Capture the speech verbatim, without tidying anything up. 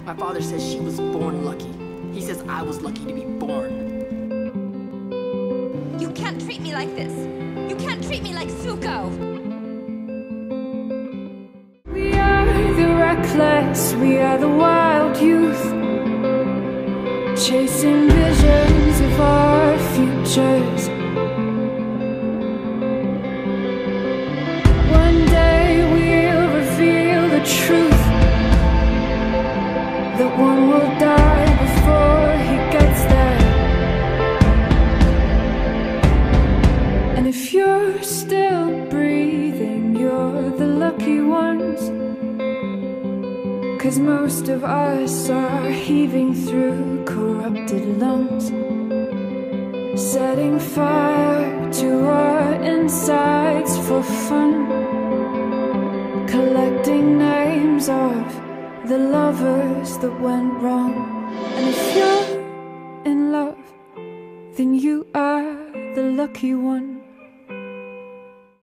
My father says she was born lucky. He says I was lucky to be born. You can't treat me like this. You can't treat me like Zuko. We are the reckless, we are the wild youth, chasing visions of our futures. One day we'll reveal the truth, that one will die before he gets there. And if you're still breathing, you're the lucky ones, 'cause most of us are heaving through corrupted lungs, setting fire to our insides for fun, collecting names of the lovers that went wrong. And if you're in love, then you are the lucky one.